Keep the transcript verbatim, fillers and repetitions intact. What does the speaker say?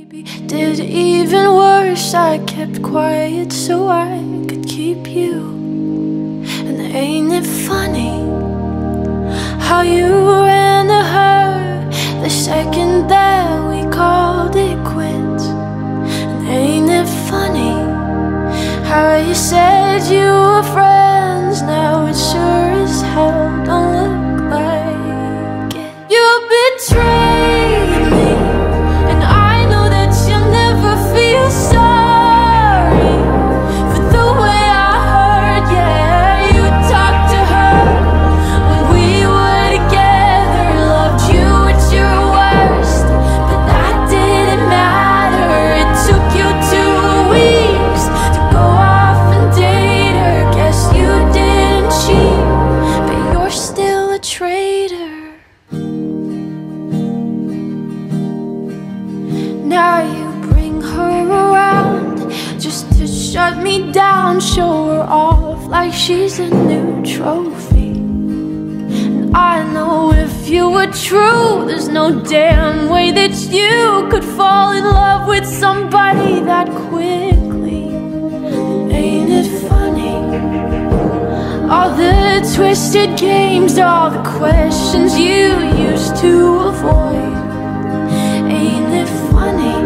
Did even worse, I kept quiet so I could keep you. And ain't it funny how you ran to her the second that we called it quits? And ain't it funny how you said you were friends, now it sure as hell don't look like it. You betrayed me, and I know that you'll never feel sorry for the way I hurt. Yeah, you talked to her when we were together, loved you at your worst, but that didn't matter. It took you two weeks to go off and date her. Guess you didn't cheat, but you're still a traitor. Now you bring her around just to shut me down, show her off like she's a new trophy. And I know if you were true, there's no damn way that you could fall in love with somebody that quickly. Ain't it funny? All the twisted games, all the questions you used to avoid. Ain't it funny